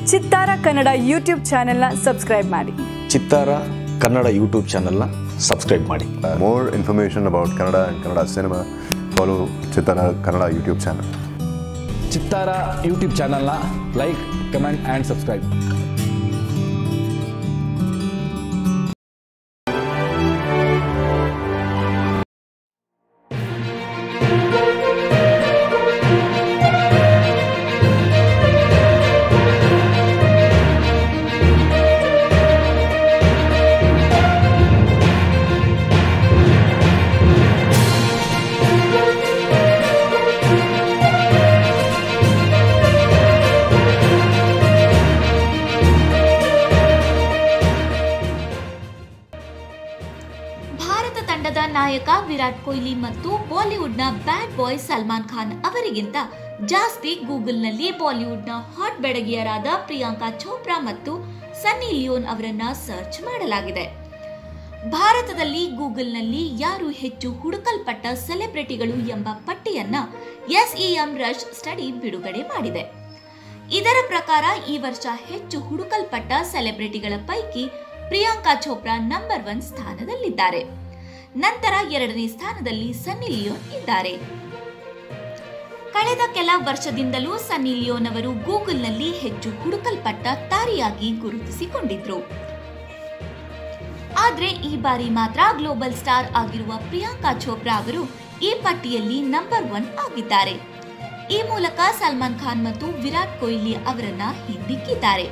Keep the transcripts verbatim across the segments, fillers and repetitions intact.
ಚಿತ್ತಾರ ಕನ್ನಡ ಯೂಟ್ಯೂಬ್ ಚಾನೆಲ್ನ ಸಬ್ಸ್ಕ್ರೈಬ್ ಮಾಡಿ. ಚಿತ್ತಾರ ಕನ್ನಡ ಯೂಟ್ಯೂಬ್ ಚಾನೆಲ್ನ ಸಬ್ಸ್ಕ್ರೈಬ್ ಮಾಡಿ. More information about Kannada and Kannada cinema, follow Chittara Kannada YouTube channel. Chittara YouTube ಚಾನೆಲ್ನ ಲೈಕ್, ಕಮೆಂಟ್ ಆ್ಯಂಡ್ ಸಬ್ಸ್ಕ್ರೈಬ್. ಭಾರತ ತಂಡದ ನಾಯಕ ವಿರಾಟ್ ಕೊಹ್ಲಿ ಮತ್ತು ಬಾಲಿವುಡ್ನ ಬ್ಯಾಡ್ ಬಾಯ್ ಸಲ್ಮಾನ್ ಖಾನ್ ಅವರಿಗಿಂತ ಜಾಸ್ತಿ ಗೂಗಲ್ನಲ್ಲಿ ಬಾಲಿವುಡ್ನ ಹಾಟ್ ಬೆಡಗಿಯರಾದ ಪ್ರಿಯಾಂಕಾ ಚೋಪ್ರಾ ಮತ್ತು ಸನ್ನಿ ಲಿಯೋನ್ ಅವರನ್ನ ಸರ್ಚ್ ಮಾಡಲಾಗಿದೆ. ಭಾರತದಲ್ಲಿ ಗೂಗಲ್ನಲ್ಲಿ ಯಾರು ಹೆಚ್ಚು ಹುಡುಕಲ್ಪಟ್ಟ ಸೆಲೆಬ್ರಿಟಿಗಳು ಎಂಬ ಪಟ್ಟಿಯನ್ನ ಎಸ್ಇಎಂ ರಶ್ ಸ್ಟಡಿ ಬಿಡುಗಡೆ ಮಾಡಿದೆ. ಇದರ ಪ್ರಕಾರ ಈ ವರ್ಷ ಹೆಚ್ಚು ಹುಡುಕಲ್ಪಟ್ಟ ಸೆಲೆಬ್ರಿಟಿಗಳ ಪೈಕಿ ಪ್ರಿಯಾಂಕಾ ಚೋಪ್ರಾ ನಂಬರ್ ಒನ್ ಸ್ಥಾನದಲ್ಲಿದ್ದಾರೆ. ನಂತರ ಎರಡನೇ ಸ್ಥಾನದಲ್ಲಿ ಸನ್ನಿ ಲಿಯೋನ್ ಇದ್ದಾರೆ. ಕಳೆದ ಕೆಲ ವರ್ಷದಿಂದಲೂ ಸನ್ನಿ ಲಿಯೋನ್ ಅವರು ಗೂಗಲ್ನಲ್ಲಿ ಹೆಚ್ಚು ಹುಡುಕಲ್ಪಟ್ಟ ತಾರೆಯಾಗಿ ಗುರುತಿಸಿಕೊಂಡಿದ್ರು. ಆದ್ರೆ ಈ ಬಾರಿ ಮಾತ್ರ ಗ್ಲೋಬಲ್ ಸ್ಟಾರ್ ಆಗಿರುವ ಪ್ರಿಯಾಂಕಾ ಚೋಪ್ರಾ ಅವರು ಈ ಪಟ್ಟಿಯಲ್ಲಿ ನಂಬರ್ ಒನ್ ಆಗಿದ್ದಾರೆ. ಈ ಮೂಲಕ ಸಲ್ಮಾನ್ ಖಾನ್ ಮತ್ತು ವಿರಾಟ್ ಕೊಹ್ಲಿ ಅವರನ್ನ ಹಿಂದಿಕ್ಕಿದ್ದಾರೆ.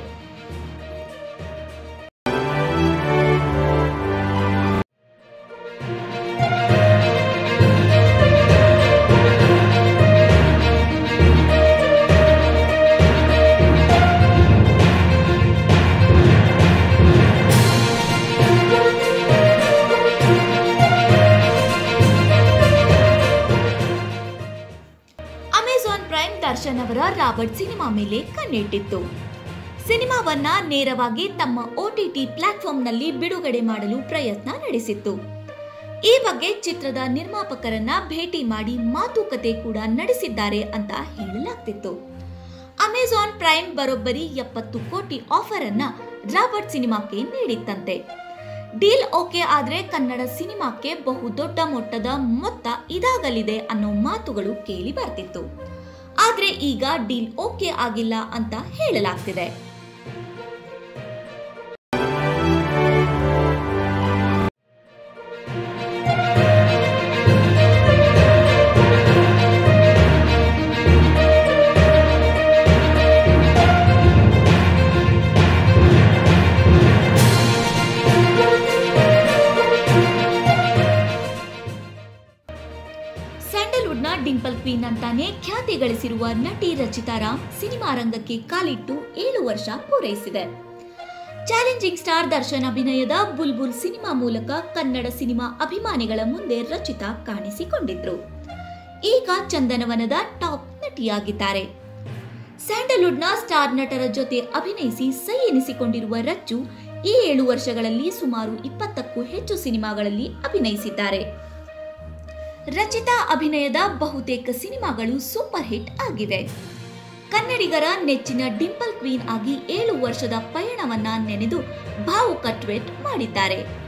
ಅಮೆಜಾನ್ ಪ್ರೈಮ್ ದರ್ಶನ್ ಅವರ ರಾಬರ್ಟ್ ಸಿನಿಮಾ ಮೇಲೆ ಕಣ್ಣಿಟ್ಟಿತ್ತು. ಸಿನಿಮಾವನ್ನ ನೇರವಾಗಿ ತಮ್ಮ ಓಟಿಟಿ ಪ್ಲಾಟ್ಫಾರ್ಮ್ನಲ್ಲಿ ಬಿಡುಗಡೆ ಮಾಡಲು ಪ್ರಯತ್ನ ನಡೆಸಿತ್ತು. ಈ ಬಗ್ಗೆ ಚಿತ್ರದ ನಿರ್ಮಾಪಕರನ್ನ ಭೇಟಿ ಮಾಡಿ ಮಾತುಕತೆ ಕೂಡ ನಡೆಸಿದ್ದಾರೆ ಅಂತ ಹೇಳಲಾಗ್ತಿತ್ತು. ಅಮೆಜಾನ್ ಪ್ರೈಮ್ ಬರೋಬ್ಬರಿ ಎಪ್ಪತ್ತು ಕೋಟಿ ಆಫರ್ ಅನ್ನ ರಾಬರ್ಟ್ ಸಿನಿಮಾಕ್ಕೆ ನೀಡಿತ್ತಂತೆ. ಡೀಲ್ ಓಕೆ ಆದ್ರೆ ಕನ್ನಡ ಸಿನಿಮಾಕ್ಕೆ ಬಹುದೊಡ್ಡ ಮೊತ್ತದ ಮೊತ್ತ ಇದಾಗಲಿದೆ ಅನ್ನೋ ಮಾತುಗಳು ಕೇಳಿ ಬರ್ತಿತ್ತು. ಆದ್ರೆ ಈಗ ಡೀಲ್ ಓಕೆ ಆಗಿಲ್ಲ ಅಂತ ಹೇಳಲಾಗ್ತಿದೆ. ಸ್ಯಾಂಡಲ್ವುಡ್ನ ಡಿಂಪಲ್ ಕ್ವೀನ್ ಅಂತಾನೆ ಖ್ಯಾತಿ ಗಳಿಸಿರುವ ನಟಿ ರಚಿತಾ ರಾಮ್ ಸಿನಿಮಾ ರಂಗಕ್ಕೆ ಕಾಲಿಟ್ಟು ಏಳು ವರ್ಷ ಪೂರೈಸಿದೆ. ಚಾಲೆಂಜಿಂಗ್ ಸ್ಟಾರ್ ದರ್ಶನ್ ಅಭಿನಯದ ಬುಲ್ಬುಲ್ ಸಿನಿಮಾ ಮೂಲಕ ಕನ್ನಡ ಸಿನಿಮಾ ಅಭಿಮಾನಿಗಳ ಮುಂದೆ ರಚಿತಾ ಕಾಣಿಸಿಕೊಂಡಿದ್ರು. ಈಗ ಚಂದನವನದ ಟಾಪ್ ನಟಿಯಾಗಿದ್ದಾರೆ. ಸ್ಯಾಂಡಲ್ವುಡ್ನ ಸ್ಟಾರ್ ನಟರ ಜೊತೆ ಅಭಿನಯಿಸಿ ಸೈ ಎನಿಸಿಕೊಂಡಿರುವ ರಚ್ಚು ಈ ಏಳು ವರ್ಷಗಳಲ್ಲಿ ಸುಮಾರು ಇಪ್ಪತ್ತಕ್ಕೂ ಹೆಚ್ಚು ಸಿನಿಮಾಗಳಲ್ಲಿ ಅಭಿನಯಿಸಿದ್ದಾರೆ. ರಚಿತಾ ಅಭಿನಯದ ಬಹುತೇಕ ಸಿನಿಮಾಗಳು ಸೂಪರ್ ಹಿಟ್ ಆಗಿವೆ. ಕನ್ನಡಿಗರ ನೆಚ್ಚಿನ ಡಿಂಪಲ್ ಕ್ವೀನ್ ಆಗಿ ಏಳು ವರ್ಷದ ಪಯಣವನ್ನ ನೆನೆದು ಭಾವುಕ ಟ್ವೀಟ್ ಮಾಡಿದ್ದಾರೆ.